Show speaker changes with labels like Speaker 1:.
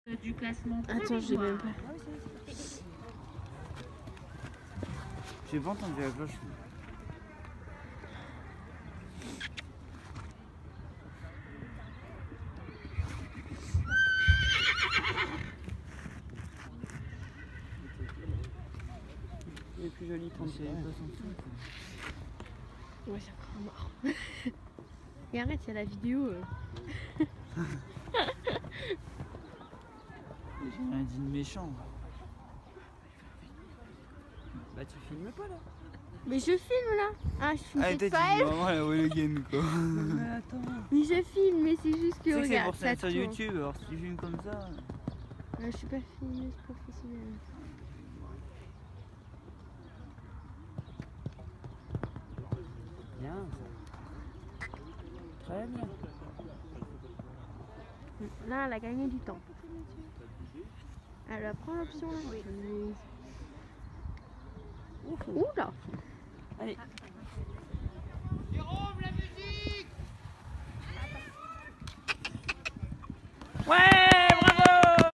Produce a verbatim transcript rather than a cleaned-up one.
Speaker 1: Du classement.
Speaker 2: Attends, j'ai même pas.
Speaker 3: J'ai pas entendu la cloche. Il est plus joli quand c'est pas son truc.
Speaker 2: Ouais, c'est encore marrant. Et arrête, il y a la vidéo. Euh.
Speaker 3: J'ai rien dit de méchant. Bah tu filmes pas là.
Speaker 2: Mais je filme là. Ah, je filme
Speaker 3: ah,
Speaker 2: cette
Speaker 3: t'as
Speaker 2: fois.
Speaker 3: dit vraiment la hooligan quoi.
Speaker 4: Mais attends.
Speaker 2: Mais je filme, mais c'est juste que
Speaker 3: Tu sais que c'est
Speaker 2: regarde.
Speaker 3: pour ça sur
Speaker 2: tourne.
Speaker 3: YouTube, alors si tu filmes comme ça.
Speaker 2: Non, je suis pas filmeuse professionnelle.
Speaker 3: Bien. Très bien.
Speaker 2: Là, elle a gagné du temps. Elle va prendre l'option là. Oui. Ouh là.
Speaker 3: Allez.
Speaker 1: Jérôme, la musique!